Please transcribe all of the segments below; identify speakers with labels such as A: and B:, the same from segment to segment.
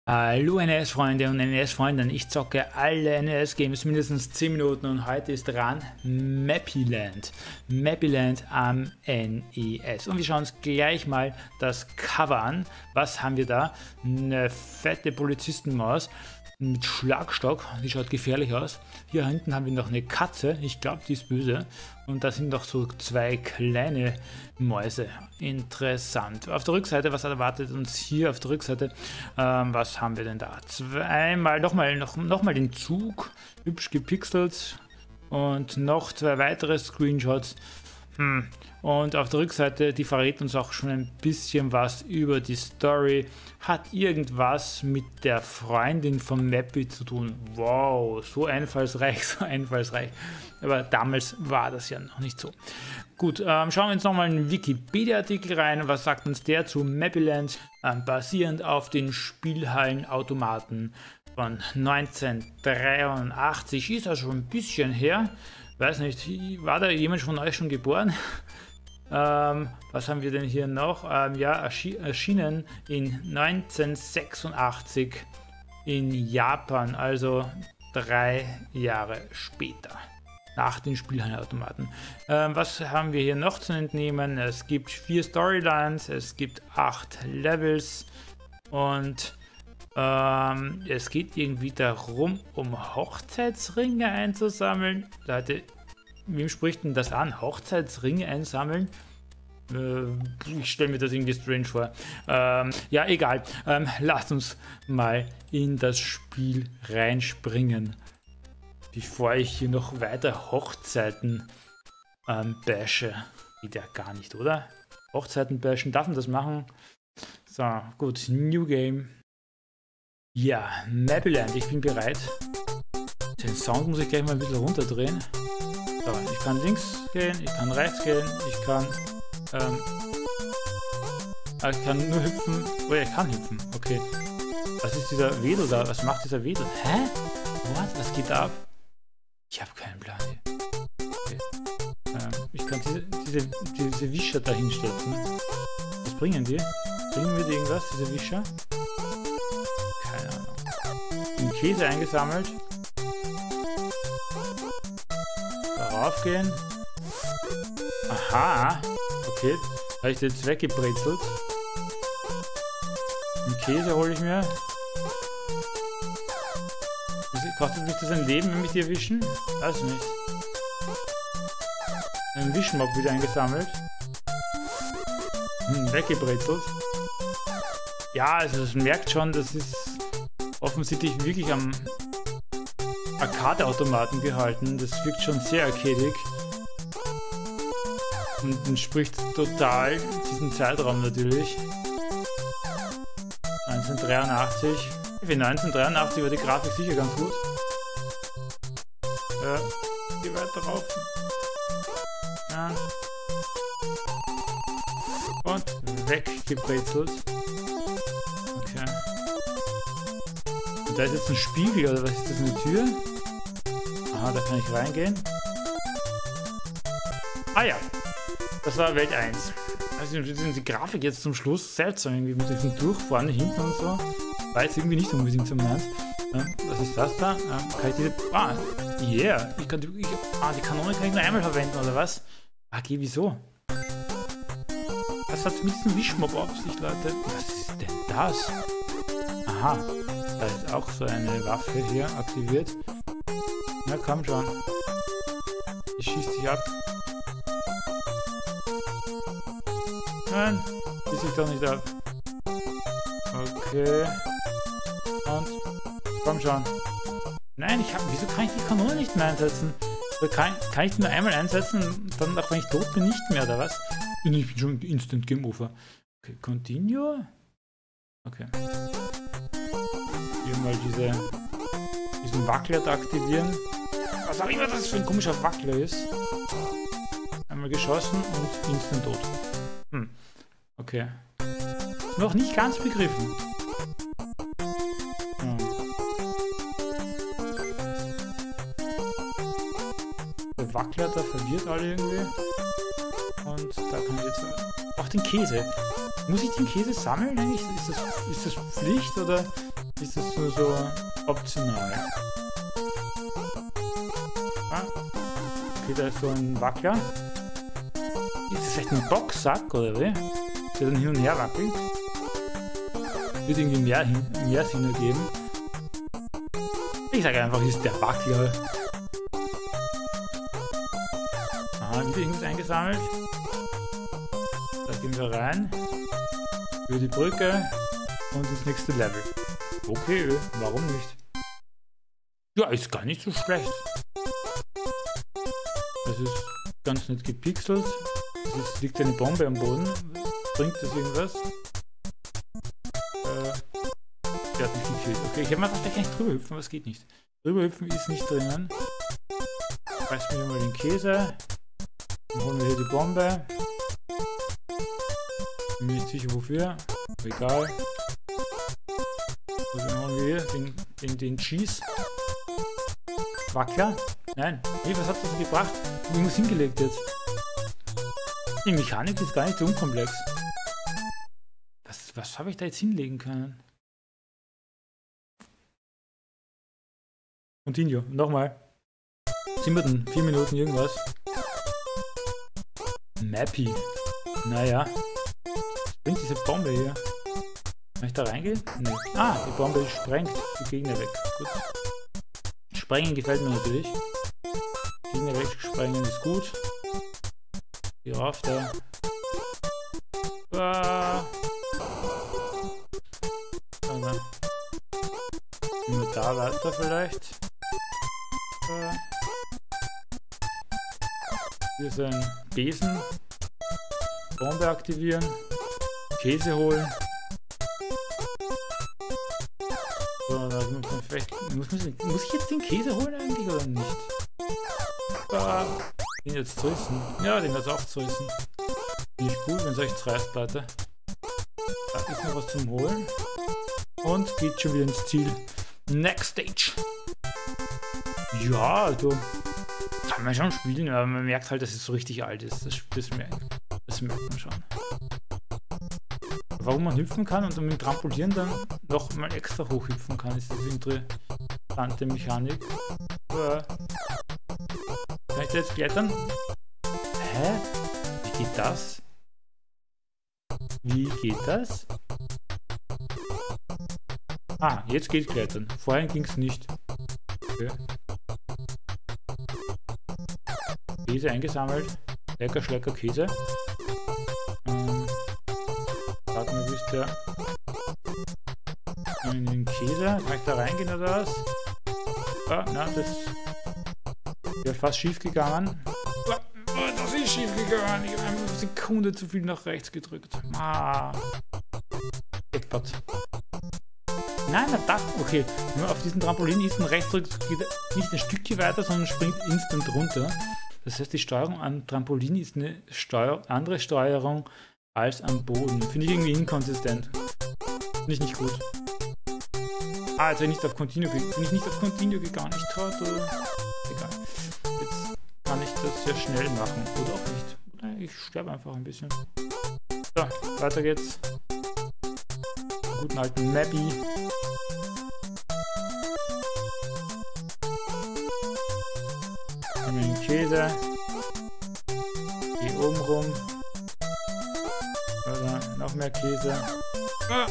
A: Hallo NES-Freunde und NES-Freundinnen, ich zocke alle NES-Games mindestens 10 Minuten und heute ist dran Mappyland. Mappyland am NES. Und wir schauen uns gleich mal das Cover an. Was haben wir da? Eine fette Polizistenmaus mit Schlagstock, die schaut gefährlich aus. Hier hinten haben wir noch eine Katze, ich glaube die ist böse. Und da sind noch so zwei kleine Mäuse. Interessant. Auf der Rückseite, was erwartet uns hier auf der Rückseite? Was haben wir denn da? Nochmal den Zug, hübsch gepixelt. Und noch zwei weitere Screenshots. Und auf der Rückseite, die verrät uns auch schon ein bisschen was über die Story. Hat irgendwas mit der Freundin von Mappy zu tun. Wow, so einfallsreich, so einfallsreich. Aber damals war das ja noch nicht so. Gut, schauen wir uns nochmal einen Wikipedia-Artikel rein. Was sagt uns der zu Mappyland? Basierend auf den Spielhallenautomaten von 1983. Ist ja schon ein bisschen her. Weiß nicht, war da jemand von euch schon geboren? Was haben wir denn hier noch? Ja, erschienen in 1986 in Japan, also 3 Jahre später, nach den Spielhallenautomaten. Was haben wir hier noch zu entnehmen? Es gibt 4 Storylines, es gibt 8 Levels und es geht irgendwie darum, um Hochzeitsringe einzusammeln. Leute, wem spricht denn das an? Hochzeitsringe einsammeln? Ich stelle mir das irgendwie strange vor. Ja, egal. Lasst uns mal in das Spiel reinspringen, bevor ich hier noch weiter Hochzeiten bashe. Geht ja gar nicht, oder? Hochzeiten bashen, darf man das machen? So, gut, New Game. Ja, Mappyland, ich bin bereit. Den Sound muss ich gleich mal ein bisschen runterdrehen. So, ich kann links gehen, ich kann rechts gehen, ich kann nur hüpfen. Oh ja, ich kann hüpfen, okay. Was ist dieser Wedel da? Was macht dieser Wedel? Hä? What? Was geht da ab? Ich habe keinen Plan hier. Okay. Ich kann diese Wischer da hinstellen. Was bringen die? Bringen wir die irgendwas, diese Wischer? Keine Ahnung. Den Käse eingesammelt. Darauf gehen. Aha. Okay. Habe ich den jetzt weggebrezelt. Den Käse hole ich mir. Kostet mich das ein Leben, wenn mich die erwischen? Weiß nicht. Einen Wischmob wieder eingesammelt. Weggebrezelt. Ja, also das merkt schon, das ist offensichtlich wirklich am Arcade-Automaten gehalten. Das wirkt schon sehr arcadig. Und entspricht total diesem Zeitraum natürlich. 1983. Für 1983 war die Grafik sicher ganz gut. Ja, geh weiter rauf. Ja. Und weggebrezelt. Okay. Und da ist jetzt ein Spiegel, oder was ist das, eine Tür? Aha, da kann ich reingehen. Ah ja, das war Welt 1. Also die Grafik jetzt zum Schluss seltsam, irgendwie mit diesem Durch, vorne, hinten und so. War jetzt irgendwie nicht unbedingt so meins. Was ist das da? Kann ich diese... Ah, yeah. Die Kanone kann ich nur einmal verwenden, oder was? Okay, wieso? Was hat es mit diesem Wischmob auf sich, Leute? Was ist denn das? Aha, da ist auch so eine Waffe hier aktiviert. Na komm schon. Die schießt sich ab. Nein, die sich doch nicht ab. Okay. Und? Komm schon. Nein, wieso kann ich die Kanone nicht mehr einsetzen? Oder kann ich die nur einmal einsetzen und dann, auch wenn ich tot bin, nicht mehr, oder was? Ich bin schon Instant Game Over. Okay, Continue? Okay. Hier mal diesen Wackler da aktivieren. Was auch immer das für ein komischer Wackler ist. Einmal geschossen und instant tot. Okay. Noch nicht ganz begriffen. Der Wackler da verwirrt alle irgendwie. Und da kann ich jetzt auch den Käse. Muss ich den Käse sammeln eigentlich? Ist das Pflicht oder ist es nur so optional. Ah. Okay, da ist so ein Wackler. Ist das vielleicht ein Boxsack oder wie? Der dann hin und her wackelt? Wird irgendwie mehr Sinn ergeben. Ich sage einfach, ist der Wackler. Aha, wieder irgendwas eingesammelt. Da gehen wir rein. Über die Brücke und ins nächste Level. Okay, warum nicht? Ja, ist gar nicht so schlecht. Das ist ganz nett gepixelt. Es liegt eine Bombe am Boden. Bringt das irgendwas? Der hat mich gekillt. Okay, ich habe mir gedacht, ich kann nicht drüber hüpfen, aber es geht nicht. Drüber hüpfen ist nicht drinnen. Reißen wir mal den Käse. Dann holen wir hier die Bombe. Bin mir nicht sicher wofür. Aber egal. Und dann holen wir hier den Cheese. Wackler? Nein. Nee, was hat das gebracht? Irgendwas hingelegt jetzt. Die Mechanik ist gar nicht so unkomplex. Was habe ich da jetzt hinlegen können? Continue. Nochmal. 7 Minuten, 4 Minuten irgendwas. Mappy. Naja. Was bringt diese Bombe hier? Kann ich da reingehen? Nee. Ah, die Bombe sprengt die Gegner weg. Gut. Sprengen gefällt mir natürlich. Gegner wegsprengen ist gut. Hier rauf da. Ah. Also. Gehen wir da weiter vielleicht. Hier ist ein Besen. Bombe aktivieren. Käse holen. So, da muss man vielleicht. Muss ich jetzt den Käse holen eigentlich oder nicht? Den jetzt zerrissen. Ja, den hat es auch zerrissen. Finde ich cool, wenn es euch zerreißt, Leute. Da ist noch was zum Holen. Und geht schon wieder ins Ziel. Next Stage. Ja, also kann man schon spielen, aber man merkt halt, dass es so richtig alt ist. Das merkt man schon. Warum man hüpfen kann und dann mit dem Trampolieren dann noch mal extra hoch hüpfen kann, ist eine interessante Mechanik. Aber kann ich da jetzt klettern? Hä? Wie geht das? Wie geht das? Ah, jetzt geht klettern. Vorhin ging es nicht. Okay. Käse eingesammelt. Lecker, schlecker Käse. Warten wir, bis der in den Käse. Kann ich da reingehen oder was? Ah, na, das wäre fast schief gegangen. Das ist schief gegangen. Ich habe eine Sekunde zu viel nach rechts gedrückt. Ah. Deppert. Nein, das. Okay. Wenn man auf diesen Trampolin ist und rechts drückt, geht nicht ein Stückchen weiter, sondern springt instant runter. Das heißt, die Steuerung am Trampolin ist eine andere Steuerung als am Boden. Finde ich irgendwie inkonsistent. Finde ich nicht gut. Ah, jetzt bin ich nicht auf Continue gegangen. Ich traute. Egal. Jetzt kann ich das sehr schnell machen. Oder auch nicht. Oder ich sterbe einfach ein bisschen. So, weiter geht's. Guten alten Mappy. Den Käse. Geh oben rum. Oder noch mehr Käse. Ah.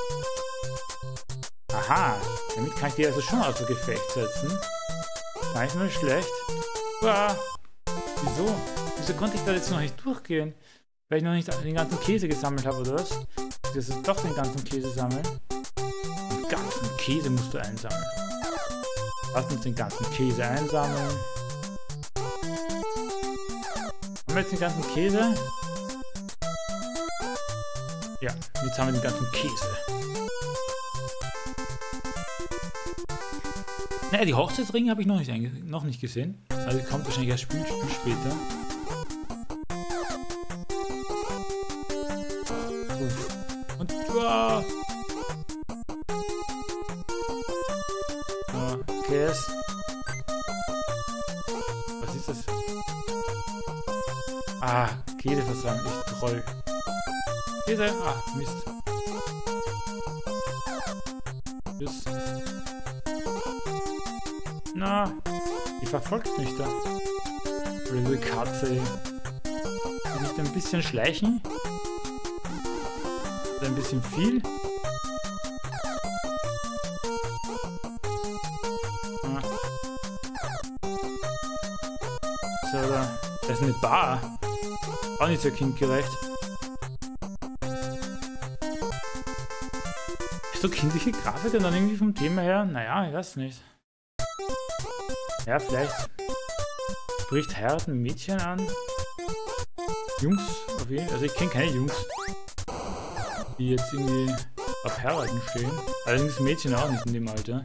A: Aha, damit kann ich die also schon außer Gefecht setzen. Gar nicht mal schlecht. Ah. Wieso? Wieso konnte ich da jetzt noch nicht durchgehen? Weil ich noch nicht den ganzen Käse gesammelt habe, oder was? Das ist doch den ganzen Käse sammeln. Den ganzen Käse musst du einsammeln. Lass uns den ganzen Käse einsammeln. Haben wir jetzt den ganzen Käse? Ja, jetzt haben wir den ganzen Käse. Naja, die Hochzeitsringe habe ich noch nicht gesehen. Also die kommt wahrscheinlich erst viel später. Uff. Und wow. Käse. Was ist das? Ah, Käse versammelt. Ich troll. Käse. Ah, Mist. Tschüss. Na, die verfolgt mich da. Blöde Katze, ey. Will ich da ein bisschen schleichen? Oder ein bisschen viel? Ah. So, das ist eine Bar. Auch nicht so kindgerecht. So kindliche Grafik und dann irgendwie vom Thema her, naja, ich weiß nicht. Ja, vielleicht spricht Heiraten Mädchen an. Jungs, auf jeden Fall. Also ich kenne keine Jungs, die jetzt irgendwie auf Heiraten stehen. Allerdings Mädchen auch nicht in dem Alter.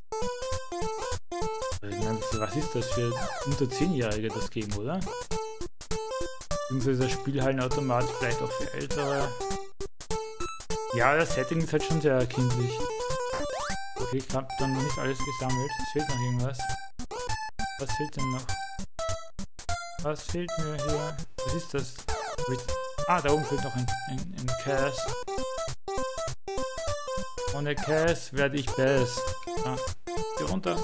A: Also ich meine, was ist das für unter 10-Jährige das Game, oder? Beziehungsweise das Spielhallenautomat vielleicht auch für Ältere. Ja, das Setting ist halt schon sehr kindlich. Okay, ich habe dann noch nicht alles gesammelt. Es fehlt noch irgendwas. Was fehlt denn noch? Was fehlt mir hier? Was ist das? Ah, da oben fehlt noch ein Cass. Ohne Cass werde ich Bass. Ah, hier runter.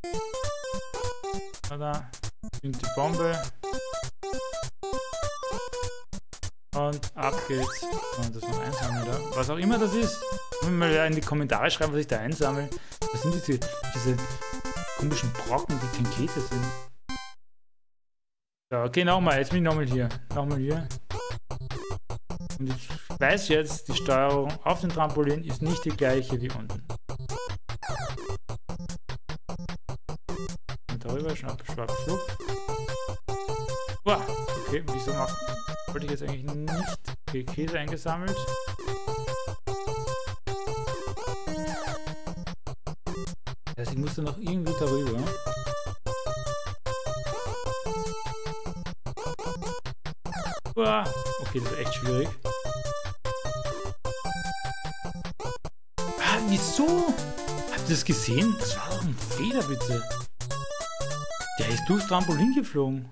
A: Da nimmt die Bombe. Und ab geht's. Und das noch einsammeln, oder? Was auch immer das ist. Mal in die Kommentare schreiben, was ich da einsammle. Was sind diese komischen Brocken, die kein Käse sind? So, okay, nochmal. Jetzt bin ich nochmal hier. Nochmal hier. Und ich weiß jetzt, die Steuerung auf dem Trampolin ist nicht die gleiche wie unten. Und darüber, schnapp, schwapp, schwupp. Boah, okay, wieso wollte ich jetzt eigentlich nicht? Okay, Käse eingesammelt. Also ich musste noch irgendwie darüber. Boah, okay, das ist echt schwierig. Ah, wieso? Habt ihr das gesehen? Das war doch ein Fehler, bitte. Der ist durchs Trampolin geflogen.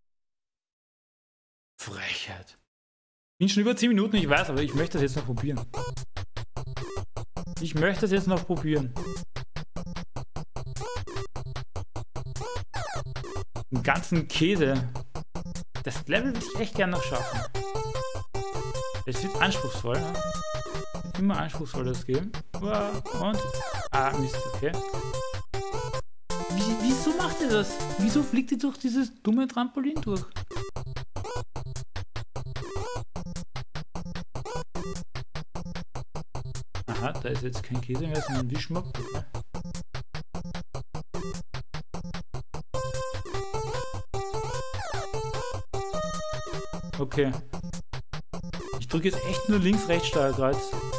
A: Frechheit. Bin schon über 10 Minuten, ich weiß, aber ich möchte das jetzt noch probieren. Ich möchte das jetzt noch probieren. Den ganzen Käse. Das Level würde ich echt gerne noch schaffen. Es wird anspruchsvoll. Ne? Immer anspruchsvoll das Game. Und? Ah, Mist, okay. Wieso macht ihr das? Wieso fliegt ihr durch dieses dumme Trampolin durch? Aha, da ist jetzt kein Käse mehr, sondern Wischmopp. Okay. Ich drücke jetzt echt nur Links-Rechts-Steuerkreuz.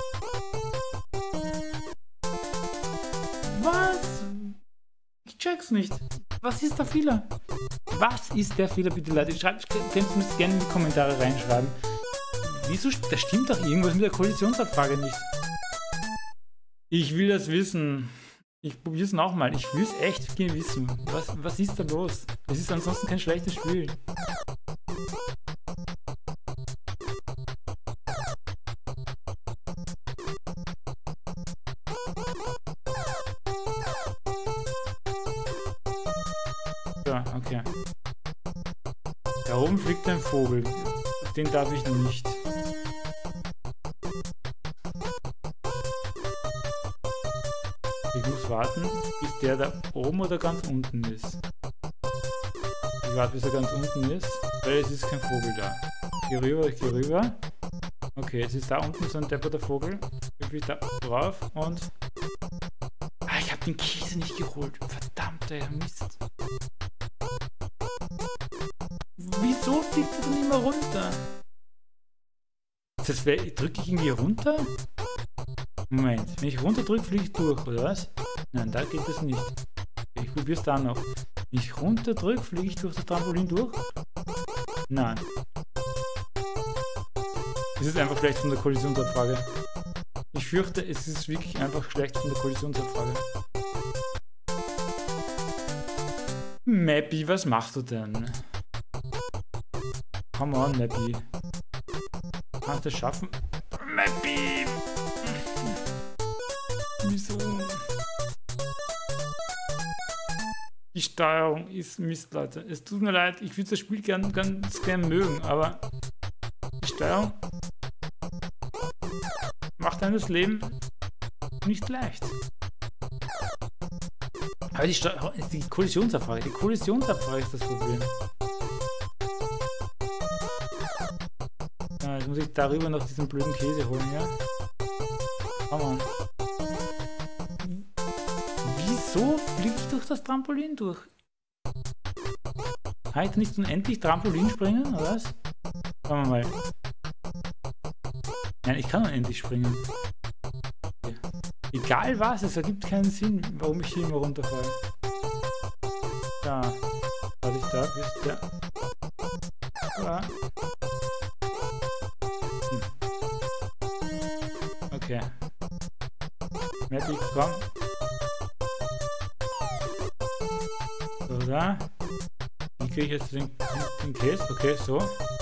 A: Was? Ich check's nicht. Was ist der Fehler? Was ist der Fehler, bitte Leute? Könnt ihr mir das gerne in die Kommentare reinschreiben. Wieso? Da stimmt doch irgendwas mit der Kollisionsabfrage nicht. Ich will das wissen. Ich probiere es nochmal. Ich will es echt gerne wissen. Was ist da los? Es ist ansonsten kein schlechtes Spiel. Ja, okay. Da oben fliegt ein Vogel. Den darf ich nicht. Ich muss warten, bis der da oben oder ganz unten ist. Ich warte, bis er ganz unten ist, weil es ist kein Vogel da. Ich gehe rüber, ich gehe rüber. Okay, es ist da unten so ein depperter Vogel. Ich fliege da drauf und... Ah, ich habe den Käse nicht geholt. Verdammter Mist. Wieso fliegt er denn immer runter? Das drücke ich irgendwie runter? Moment, wenn ich runter drücke, fliege ich durch, oder was? Nein, da geht es nicht. Ich probiere es da noch. Wenn ich runter drücke, fliege ich durch das Trampolin durch? Nein. Es ist einfach schlecht von der Kollisionsabfrage. Ich fürchte, es ist wirklich einfach schlecht von der Kollisionsabfrage. Mappy, was machst du denn? Come on, Mappy. Kannst du es schaffen? Mappy! Wieso? Die Steuerung ist Mist, Leute. Es tut mir leid, ich würde das Spiel ganz gern mögen, aber die Steuerung macht einem das Leben nicht leicht. Aber die Steuerung ist die Kollisionsabfrage. Die Kollisionsabfrage ist das Problem. Ja, jetzt muss ich darüber noch diesen blöden Käse holen, ja? Komm on. Wieso fliege ich durch das Trampolin durch? Kann ich nicht unendlich Trampolin springen, oder was? Schauen wir mal. Nein, ich kann unendlich springen. Okay. Egal was, es ergibt keinen Sinn, warum ich hier immer runterfalle. Ja, was ich da bist, ja. Ja. Okay. Mappy, komm. So, da. Wie kriege ich jetzt den Käse? Okay, so.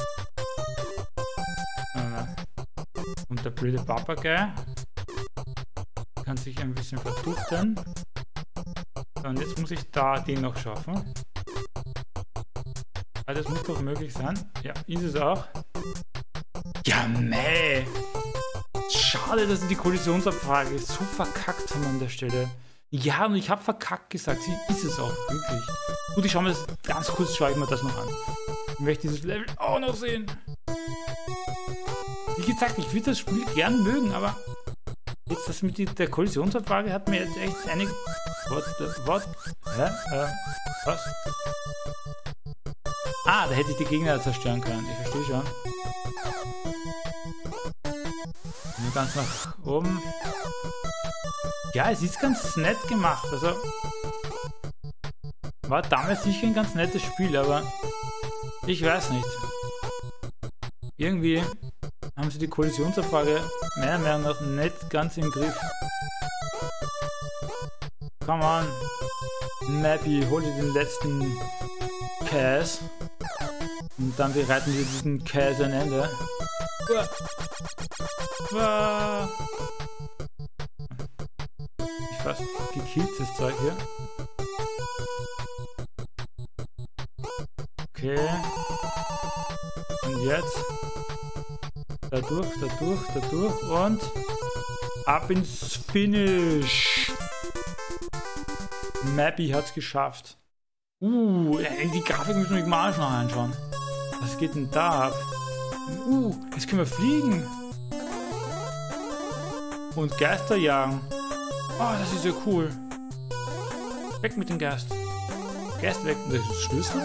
A: Und der blöde Papagei kann sich ein bisschen verduchten. So, und jetzt muss ich da den noch schaffen. Ah, das muss doch möglich sein. Ja, ist es auch. Ja, meh. Schade, dass die Kollisionsabfrage so verkackt haben an der Stelle. Ja, und ich habe verkackt gesagt. Sie ist es auch, wirklich. Gut, ich schaue mir das ganz kurz, schaue ich mir das noch an. Ich möchte dieses Level auch noch sehen. Wie gesagt, ich würde das Spiel gern mögen, aber jetzt das mit der Kollisionsabfrage hat mir jetzt echt eine... What? Hä? Was? Ah, da hätte ich die Gegner zerstören können. Ich verstehe schon. Nur ganz nach oben. Ja, es ist ganz nett gemacht. Also war damals sicher ein ganz nettes Spiel, aber ich weiß nicht. Irgendwie haben sie die Kollisionsabfrage meiner Meinung nach nicht ganz im Griff. Come on. Mappy, hol dir den letzten Käse. Und dann bereiten wir diesen Käse ein Ende. Ich fast gekillt, das Zeug hier. Okay. Und jetzt da durch und ab ins Finish. Mappy hat's geschafft. Die Grafik müssen wir mal noch anschauen. Was geht denn da ab? Jetzt können wir fliegen. Und Geister jagen. Oh, das ist ja cool. Weg mit dem Geist. Geist weg. Das ist Schlüssel?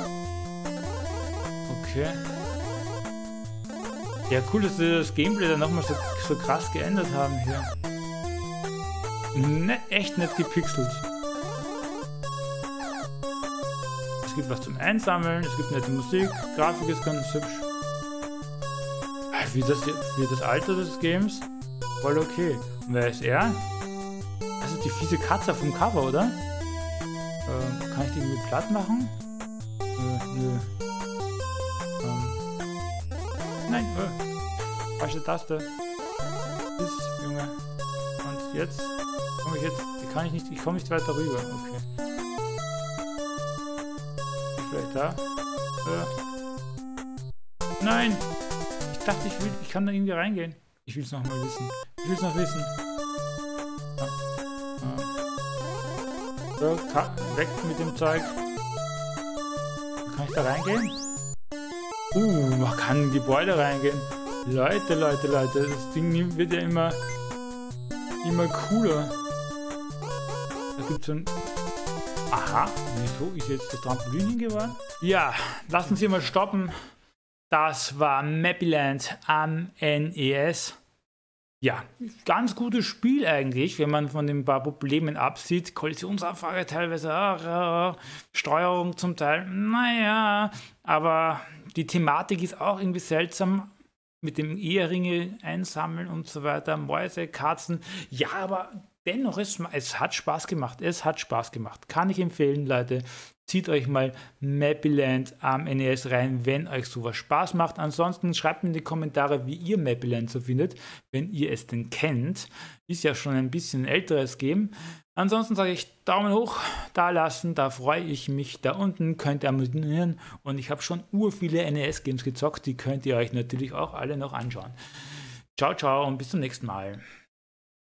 A: Okay. Ja, cool, dass sie das Gameplay dann nochmal so krass geändert haben hier. Echt nicht gepixelt. Es gibt was zum Einsammeln, es gibt nette Musik, Grafik ist ganz hübsch. Wie das Alter des Games, voll okay. Und wer ist er? Das ist die fiese Katze vom Cover, oder? Kann ich die irgendwie platt machen? Nö. Nein, falsche Taste. Ist, Junge. Und jetzt komme ich komme nicht weiter rüber. Okay. Vielleicht da. Nein! Ich dachte, ich kann da irgendwie reingehen. Ich will es noch mal wissen. Ich will es noch wissen. So, weg mit dem Zeug. Kann ich da reingehen? Man kann in Gebäude reingehen. Leute, das Ding wird ja immer cooler. Da gibt es so ein... Aha, wieso ist jetzt das Trampolin hingefahren? Ja, lassen Sie mal stoppen. Das war Mappyland am NES. Ja, ganz gutes Spiel eigentlich, wenn man von den paar Problemen absieht. Kollisionsabfrage teilweise, Steuerung zum Teil, naja, aber die Thematik ist auch irgendwie seltsam mit dem Eheringe einsammeln und so weiter, Mäuse, Katzen. Ja, aber dennoch, es hat Spaß gemacht. Es hat Spaß gemacht. Kann ich empfehlen, Leute. Zieht euch mal Mappyland am NES rein, wenn euch sowas Spaß macht. Ansonsten schreibt mir in die Kommentare, wie ihr Mappyland so findet, wenn ihr es denn kennt. Ist ja schon ein bisschen ein älteres Game. Ansonsten sage ich Daumen hoch da lassen, da freue ich mich. Da unten könnt ihr abonnieren und ich habe schon viele NES-Games gezockt, die könnt ihr euch natürlich auch alle noch anschauen. Ciao, ciao und bis zum nächsten Mal.